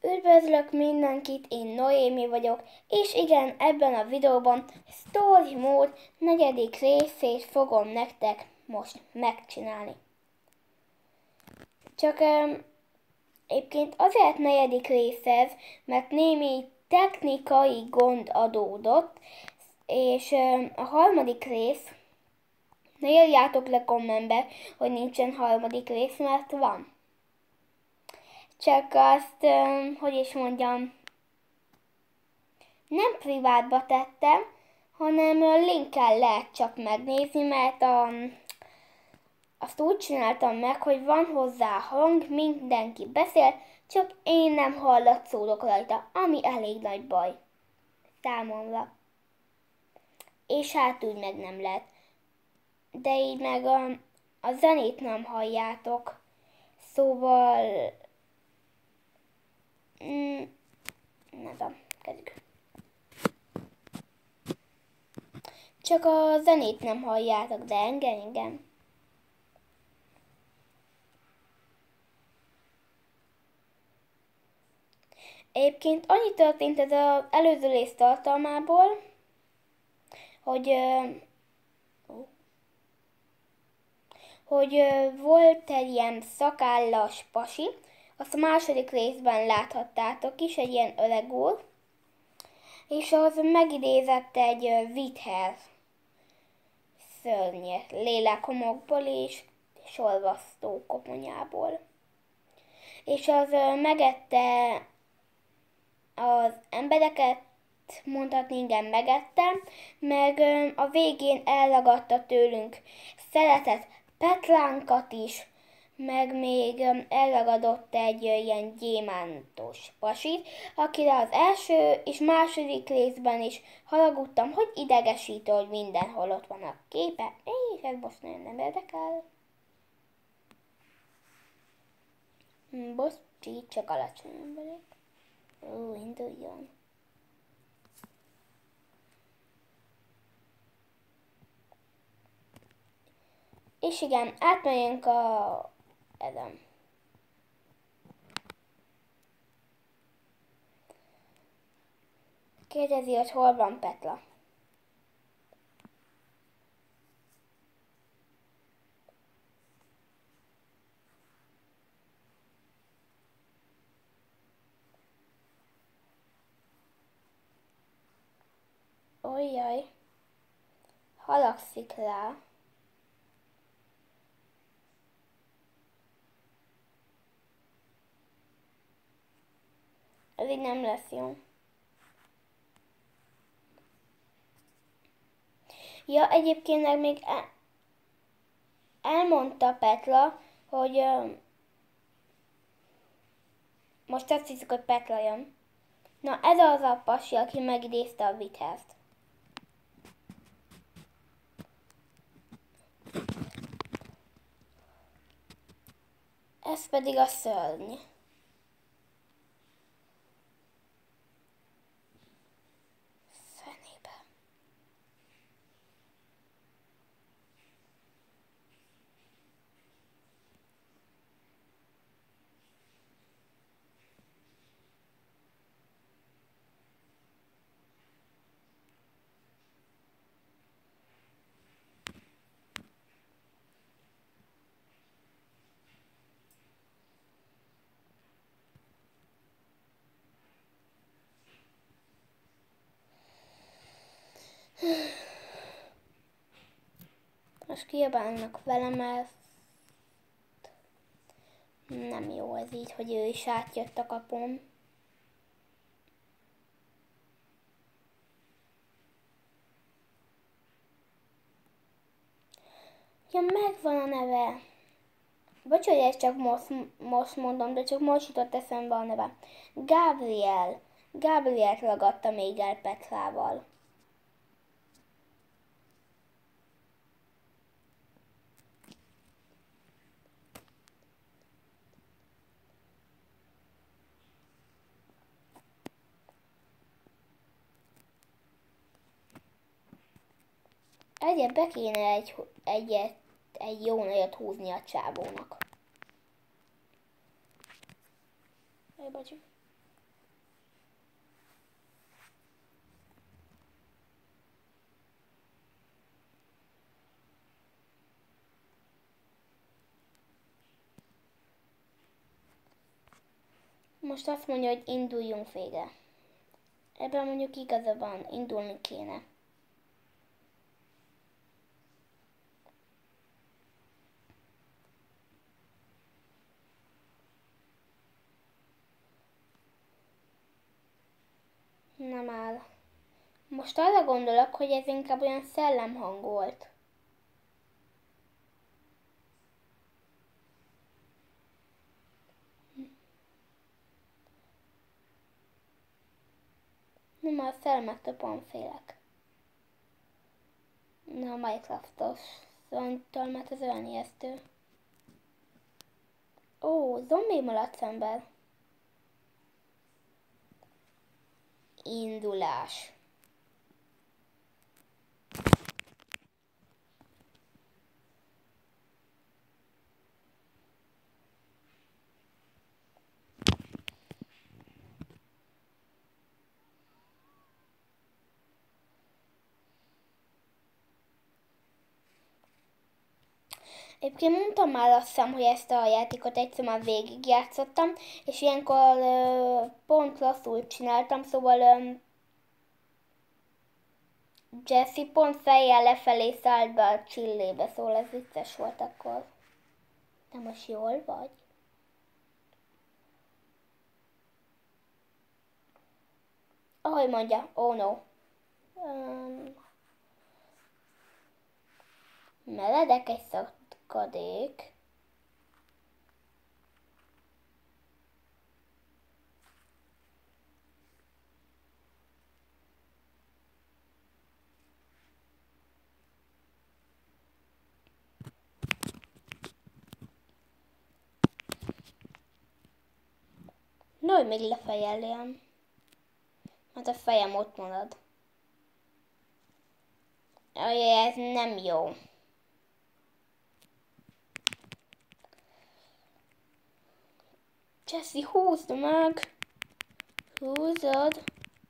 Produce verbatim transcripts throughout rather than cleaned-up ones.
Üdvözlök mindenkit, én Noémi vagyok, és igen, ebben a videóban Story Mode negyedik részét fogom nektek most megcsinálni. Csak um, egyébként azért negyedik rész ez, mert némi technikai gond adódott, és um, a harmadik rész, ne írjátok le kommentbe, hogy nincsen harmadik rész, mert van. Csak azt, hogy is mondjam, nem privátba tettem, hanem linkkel lehet csak megnézni, mert a, azt úgy csináltam meg, hogy van hozzá hang, mindenki beszél, csak én nem hallatszódok rajta, ami elég nagy baj számomra. És hát úgy meg nem lehet. De így meg a, a zenét nem halljátok. Szóval... Mm, nem tudom, kezdjük. Csak a zenét nem halljátok, de engem, igen. Egyébként annyi történt ez az előző rész tartalmából, hogy, hogy volt egy ilyen szakállas pasi, azt a második részben láthattátok is, egy ilyen öreg úr, és az megidézett egy vither szörnyet lélekhomokból és sorvasztó koponyából. És az megette az embereket, mondhatni, igen, megette, meg a végén elragadta tőlünk szeretett Petránkat is, meg még elragadott egy ilyen gyémántos pasit, akire az első és második részben is haragudtam, hogy idegesítő, hogy mindenhol ott van a képe, és ez most nagyon nem érdekel. Bocsi, csak alacsonyan vagyok. Ó, induljon. És igen, átmegyünk a... ezen. Kérdezi, hogy hol van Petla. Ojjaj, haragszik rá. Ez így nem lesz jó. Ja, egyébként meg még el, elmondta Petla, hogy uh, most azt hiszik, hogy Petla jön. Na, ez az a pasi, aki megidézte a vithert. Ez pedig a szörny. Fenébe. Most kiabálnak velem, mert nem jó ez így, hogy ő is átjött a kapun. Ja, megvan a neve. Bocs, hogy ezt csak most, most mondom, de csak most jutott eszembe a neve. Gabriel. Gabrielt ragadta még el Petrával. Egyet be kéne egy, egyet, egy jó nagyot húzni a csávónak. Jaj, bocsi. Most azt mondja, hogy induljunk végre. Ebben mondjuk igaza van, indulni kéne. Nem áll. Most arra gondolok, hogy ez inkább olyan szellemhang volt. Nem, a szellemektől pont félek. Na, a Minecraftos zontól, mert az olyan ijesztő. Ó, zombi malacember. Indulás. Egyébként mondtam már azt hiszem, hogy ezt a játékot egyszer már végigjátszottam, és ilyenkor ö, pont rosszul csináltam, szóval ö, Jesse pont fejjel lefelé szállt be a csillébe, szóval ez vicces volt akkor. De most jól vagy? Ahogy mondja, oh no. Um, meredek egy szakadék. No, hogy még lefejeljem. Hát a fejem ott marad. Ajaj, ez nem jó. Jesse, húzd meg! Húzod!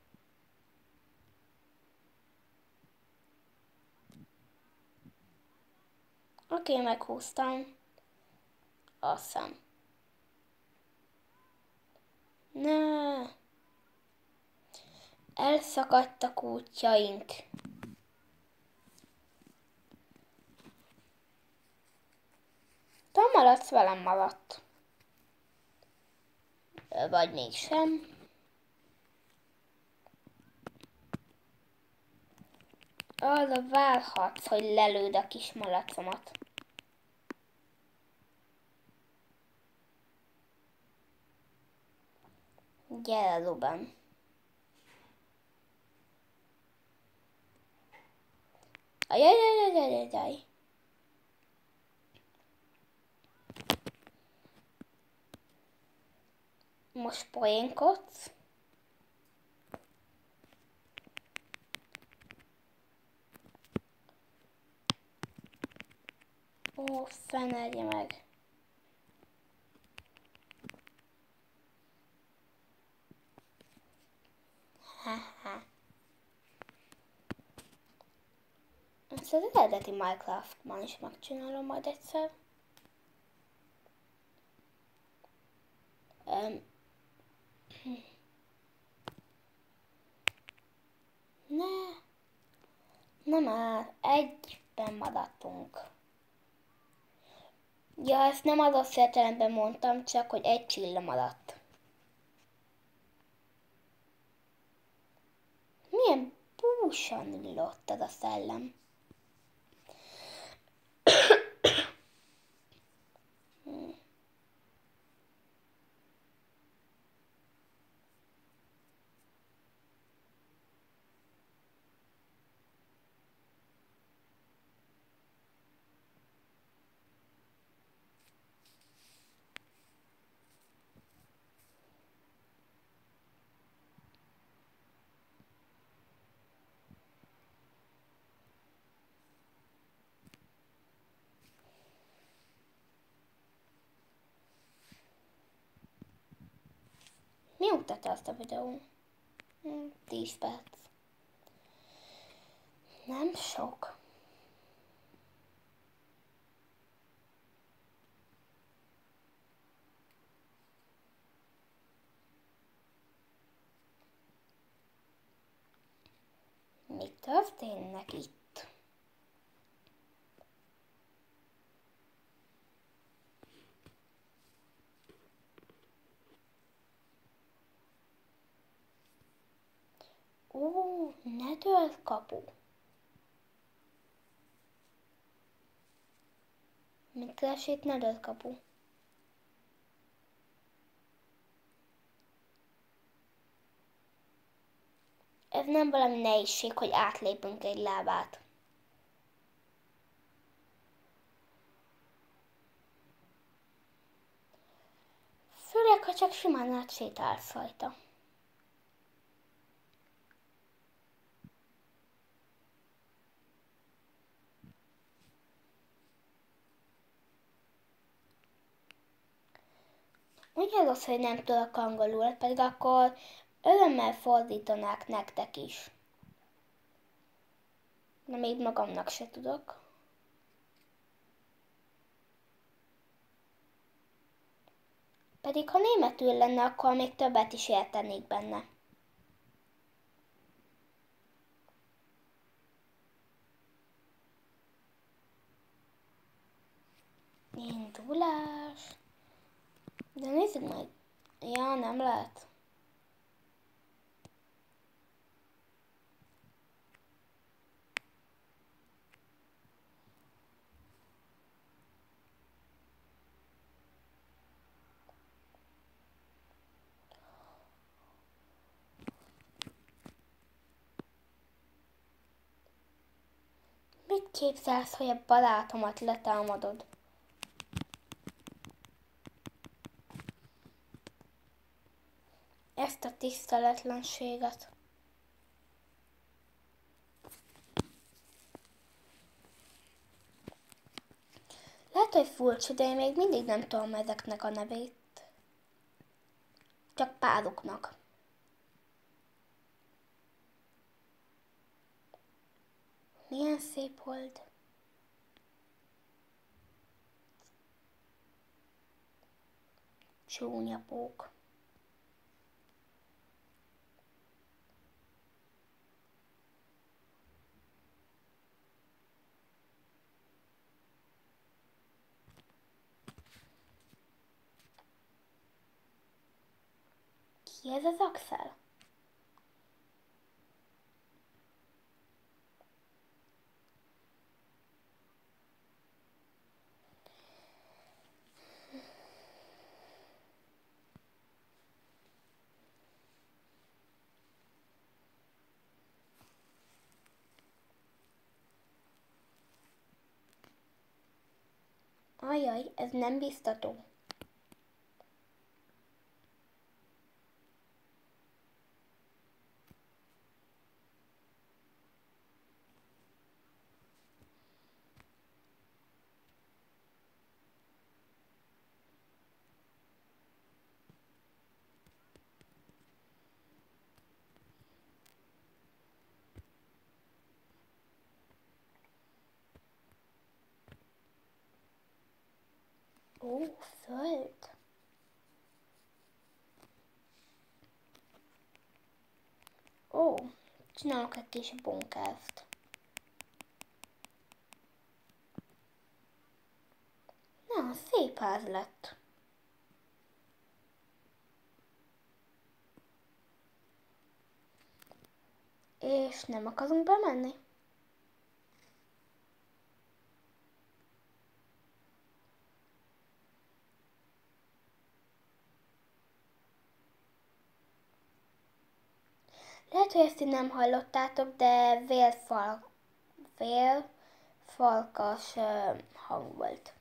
Oké, okay, meghúztam. Awesome. Ne! Elszakadtak útjaink. Te maradsz, velem maradt. Vagy mégsem. Arra várhatsz, hogy lelőd a kis malacomat. Gyere, Ruben. Ajajajajajajaj. Most poénkodsz. Ó, fenerje meg. Haha. Ezt az eredeti Minecraftban is megcsinálom majd egyszer. Um. Ne. Nem már. Egyben maradtunk. Ja, ezt nem az rossz értelemben mondtam, csak hogy egy csilla maradt. Milyen búsan ülött ez a szellem. hmm. Mióta tart a videó? tíz perc. Nem sok. mik történnek itt? Ó, Nether kapu. Mit keres itt Nether kapu? Ez nem valami nehézség, hogy átlépünk egy lábát. Főleg, ha csak simán átsétálsz rajta. Ugye az, hogy nem tudok angolul, pedig akkor örömmel fordítanák nektek is. De még magamnak se tudok. Pedig ha németül lenne, akkor még többet is értenék benne. Indulás. De nézzük meg. Ja, nem lehet. Mit képzelsz, hogy a barátomat letámadod? Ezt a tiszteletlenséget. Lehet, hogy furcsa, de én még mindig nem tudom ezeknek a nevét. Csak pároknak. Milyen szép hold. Csúnya pók. Ki ez az Axel? Ajaj, ez nem biztató. Ó, föld. Ó, csinálok egy kis bunkert. Na, szép ház lett. És nem akarunk bemenni? Lehet, hogy ezt így nem hallottátok, de vérfal, vérfalkas uh, hang volt.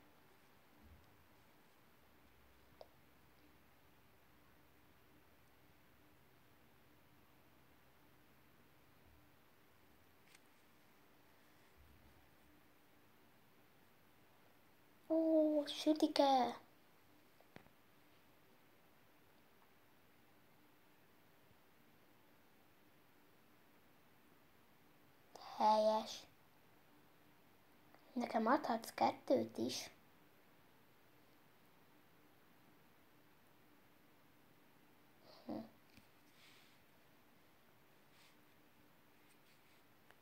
Ó, sütike! Helyes. Nekem adhatsz kettőt is. Hm.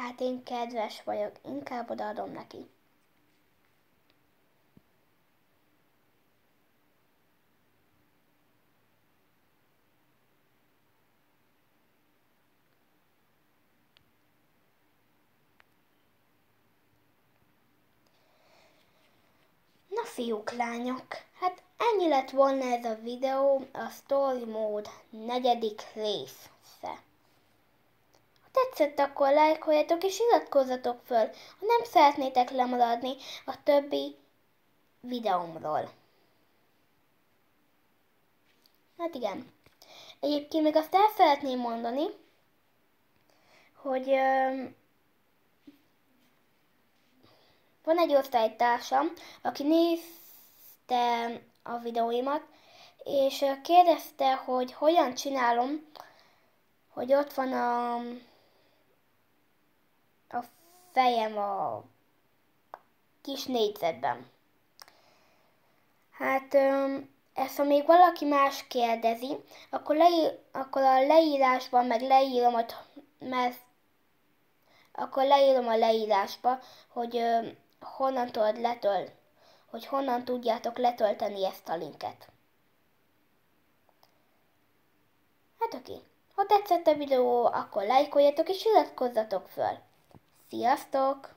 Hát én kedves vagyok, inkább odaadom neki. Na fiúk, lányok, hát ennyi lett volna ez a videó, a Story Mode negyedik része. Ha tetszett, akkor lájkoljatok és iratkozzatok föl, ha nem szeretnétek lemaradni a többi videómról. Hát igen. Egyébként még azt el szeretném mondani, hogy öm, van egy osztálytársam, aki nézte a videóimat, és kérdezte, hogy hogyan csinálom, hogy ott van a, a fejem a kis négyzetben. Hát ezt, ha még valaki más kérdezi, akkor, leír, akkor a leírásban meg leírom, hogy, mert akkor leírom a leírásba, hogy honnan tudod letölt, hogy honnan tudjátok letölteni ezt a linket. Hát oké. Ha tetszett a videó, akkor lájkoljatok és iratkozzatok föl. Sziasztok!